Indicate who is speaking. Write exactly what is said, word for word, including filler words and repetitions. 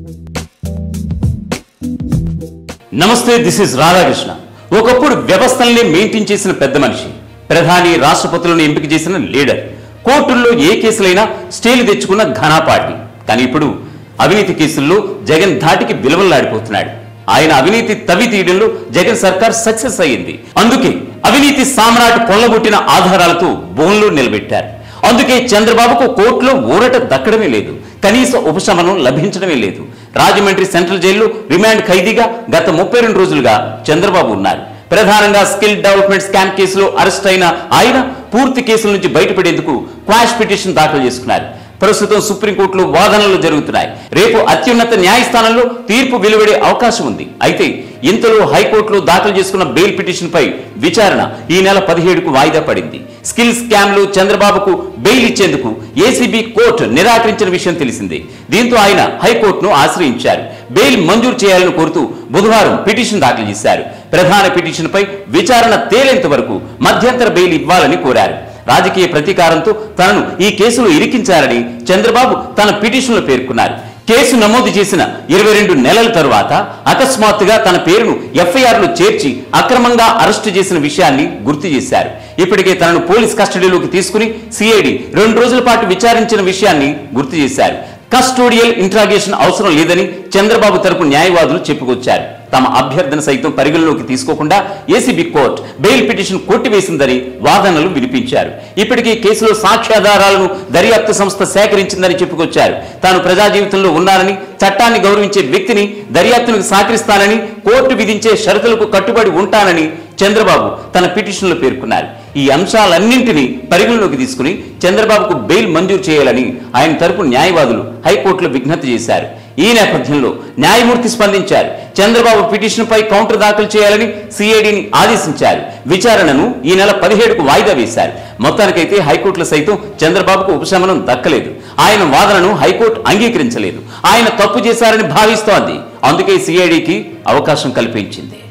Speaker 1: నమస్తే, this is Radhakrishna. ఒకప్పుడు వ్యవస్థల్ని మెయింటైన్ చేసిన పెద్ద మనిషి, ప్రధాని రాష్ట్రపతులను ఎంపిక చేసిన లీడర్, కోర్టుల్లో ఏ కేసులైనా స్టేలు తెచ్చుకున్న ఘనాపాటి. కానీ ఇప్పుడు అవినీతి కేసుల్లో జగన్ ధాటికి విలువలాడిపోతున్నాడు. ఆయన అవినీతి తవ్వి తీయడంలో జగన్ సర్కార్ సక్సెస్ అయ్యింది. అందుకే అవినీతి సామ్రాట్ కొల్లగొట్టిన ఆధారాలతో బోన్లో నిలబెట్టారు. అందుకే చంద్రబాబుకు కోర్టులో ఊరట దక్కడమే లేదు, కనీస ఉపశమనం లభించడమే లేదు. రాజమండ్రి సెంట్రల్ జైల్లో రిమాండ్ ఖైదీగా గత ముప్పై రెండు రోజులుగా చంద్రబాబు ఉన్నారు. ప్రధానంగా స్కిల్ డెవలప్మెంట్ స్కామ్ కేసులో అరెస్ట్ అయిన ఆయన పూర్తి కేసుల నుంచి బయటపడేందుకు క్వాష్ పిటిషన్ దాఖలు చేసుకున్నారు. ప్రస్తుతం సుప్రీంకోర్టులో వాదనలు జరుగుతున్నాయి. రేపు అత్యున్నత న్యాయస్థానంలో తీర్పు వెలువడే అవకాశం ఉంది. అయితే ఇంతలో హైకోర్టులో దాఖలు చేసుకున్న బెయిల్ పిటిషన్ పై విచారణ ఈ నెల పదిహేడుకు వాయిదా పడింది. స్కిల్ స్కామ్ లో చంద్రబాబుకు బెయిల్ ఇచ్చేందుకు ఏసీబీ కోర్టు నిరాకరించిన విషయం తెలిసిందే. దీంతో ఆయన హైకోర్టును ఆశ్రయించారు. బెయిల్ మంజూరు చేయాలని కోరుతూ బుధవారం పిటిషన్ దాఖలు చేశారు. ప్రధాన పిటిషన్ పై విచారణ తేలేంత వరకు మధ్యంతర బెయిల్ ఇవ్వాలని కోరారు. రాజకీయ ప్రతీకారంతో తనను ఈ కేసులో ఇరికించారని చంద్రబాబు తన పిటిషన్లో పేర్కొన్నారు. కేసు నమోదు చేసిన ఇరవై రెండు నెలల తరువాత అకస్మాత్తుగా తన పేరును ఎఫ్ఐఆర్లో చేర్చి అక్రమంగా అరెస్టు చేసిన విషయాన్ని గుర్తు చేశారు. ఇప్పటికే తనను పోలీస్ కస్టడీలోకి తీసుకుని సిఐడి రెండు రోజుల పాటు విచారించిన విషయాన్ని గుర్తు చేశారు. కస్టోడియల్ ఇంట్రాగేషన్ అవసరం లేదని చంద్రబాబు తరపు న్యాయవాదులు చెప్పుకొచ్చారు. తమ అభ్యర్థన సైతం పరిగణలోకి తీసుకోకుండా ఏసీబీ కోర్టు బెయిల్ పిటిషన్ కొట్టివేసిందని వాదనలు వినిపించారు. ఇప్పటికీ కేసులో సాక్ష్యాధారాలను దర్యాప్తు సంస్థ సేకరించిందని చెప్పుకొచ్చారు. తాను ప్రజా జీవితంలో ఉన్నానని, చట్టాన్ని గౌరవించే వ్యక్తిని, దర్యాప్తులకు సహకరిస్తానని, కోర్టు విధించే షరతులకు కట్టుబడి ఉంటానని చంద్రబాబు తన పిటిషన్లో పేర్కొన్నారు. ఈ అంశాలన్నింటినీ పరిగణలోకి తీసుకుని చంద్రబాబుకు బెయిల్ మంజూరు చేయాలని ఆయన తరపు న్యాయవాదులు హైకోర్టులో విజ్ఞప్తి చేశారు. ఈ నేపథ్యంలో న్యాయమూర్తి స్పందించారు. చంద్రబాబు పిటిషన్ పై కౌంటర్ దాఖలు చేయాలని సిఐడిని ఆదేశించారు. విచారణను ఈ నెల పదిహేడుకు వాయిదా వేశారు. మొత్తానికైతే హైకోర్టులో సైతం చంద్రబాబుకు ఉపశమనం దక్కలేదు. ఆయన వాదనను హైకోర్టు అంగీకరించలేదు. ఆయన తప్పు చేశారని భావిస్తోంది. అందుకే సిఐడికి అవకాశం కల్పించింది.